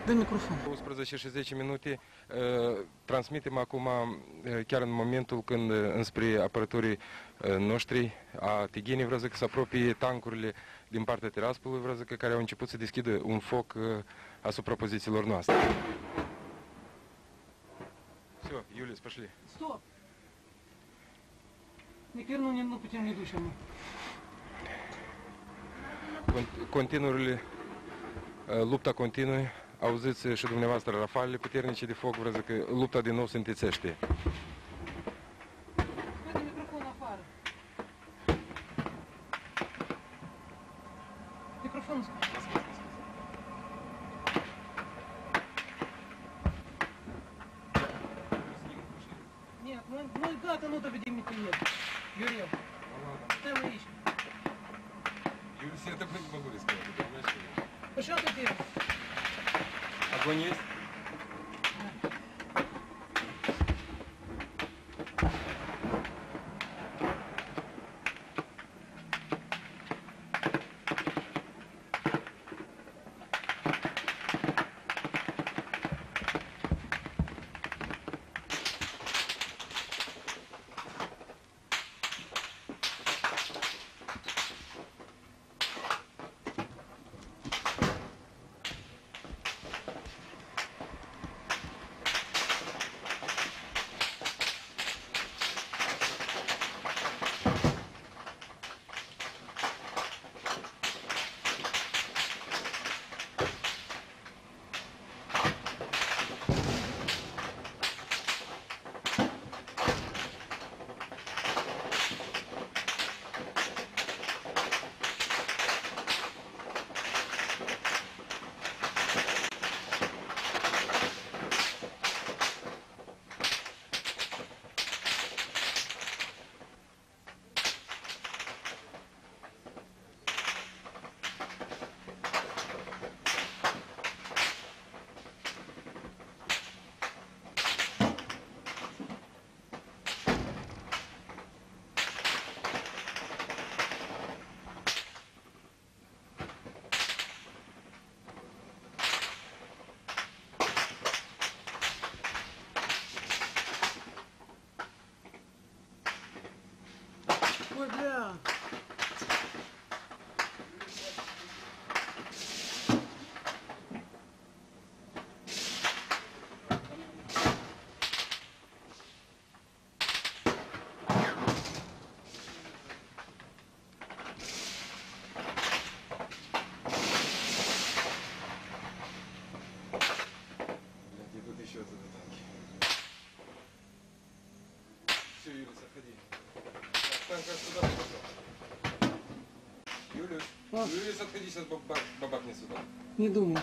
Dă microfon. 11 și 10 minute transmitem acum, chiar în momentul când înspre apărătorii noștri a Tighinii, vreau să se apropie tancurile din partea Tiraspolului, vreau să care au început să deschidă un foc asupra pozițiilor noastre. Все, Юлис, пошли. Стоп! Nicăieri nu putem ne duce, mă. Continuările, lupta continuă, auziți și dumneavoastră rafalele puternice de foc, vreau că lupta din nou se întețește. Scoate microfonul afară. Microfonul scoate. Нет, мы гата, ну то веди nicăieri. Iurel, stai aici. Юлис, я так не могу рисковать, ты понимаешь? Пошел ты первый. Огонь есть? Ой, бля. Тут еще это танки. Все, Юлис, отходи. Танк сюда пошел. Юлис, Юлис, отходи, сейчас бабахнет сюда. Не думаю.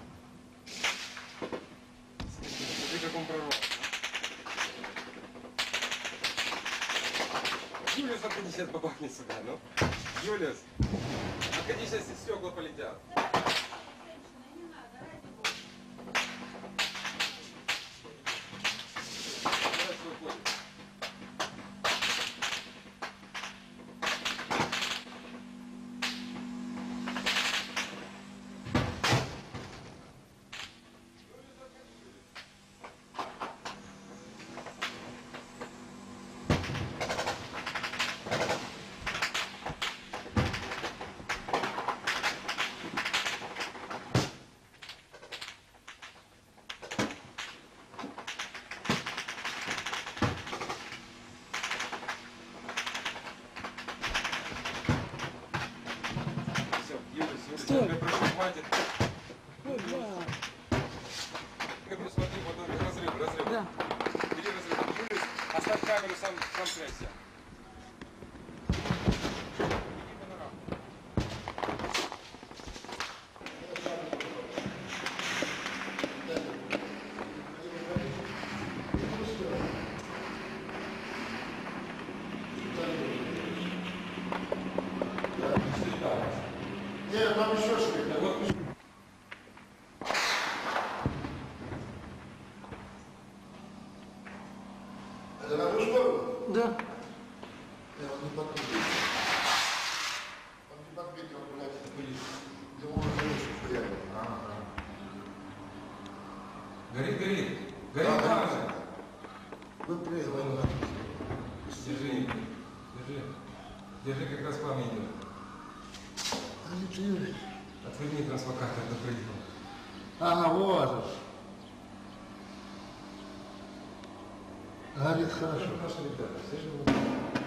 Смотри, как он прорвал. Юлис, отходи, сейчас бабахнет сюда, ну. Юлис, отходи, сейчас стекла полетят. Стой. Прошу, хватит. Ой, бля. Смотри, вот разрыв. Да. Бери разрыв. Юлис, оставь камеру, сам трясся. Нет, там еще что-то. Это на ту сторону? Да. Держи, держи. Держи, как раз к вам идет. Отверни трансфокатор, это приехал. Ага, вот он. Горит хорошо. Наши ребята, все живут.